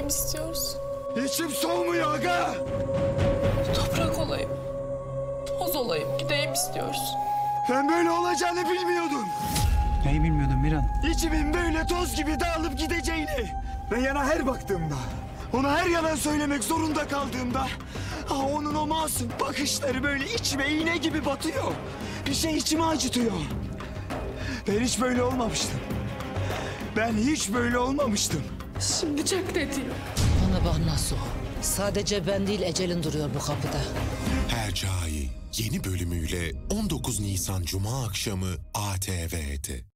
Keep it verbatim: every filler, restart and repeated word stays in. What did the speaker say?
gideyim istiyoruz. İçim soğumuyor aga. Toprak olayım. Toz olayım. Gideyim istiyoruz. Ben böyle olacağını bilmiyordum. Neyi bilmiyordun Miran? İçimin böyle toz gibi dağılıp gideceğini. Ve yana her baktığımda, ona her yalan söylemek zorunda kaldığımda... Ah, onun o masum bakışları böyle içime iğne gibi batıyor. Bir şey içimi acıtıyor. Ben hiç böyle olmamıştım. Ben hiç böyle olmamıştım. Şimdi çak ne diyor? Bana bak Nasuh. Sadece ben değil ecelin duruyor bu kapıda. Hercai yeni bölümüyle on dokuz Nisan Cuma akşamı A T V'de.